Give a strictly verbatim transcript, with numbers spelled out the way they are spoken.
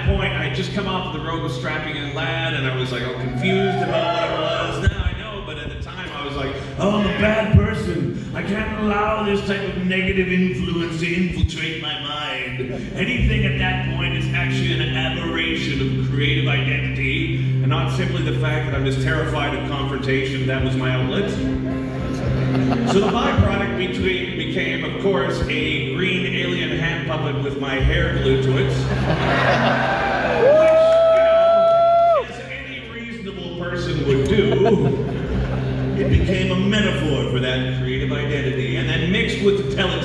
point, I had just come off of the road with Strapping Young Lad, and I was like all confused about what it was. Now I know, but at the time I was like, oh, I'm a bad person. I can't allow this type of negative influence to infiltrate my mind. Anything at that point is actually an aberration of creative identity, and not simply the fact that I'm just terrified of confrontation. That was my outlet. So the byproduct between became, of course, a green alien hand puppet with my hair glued to it. Which, you know, as any reasonable person would do, it became a metaphor for that creative identity. And then mixed with the telling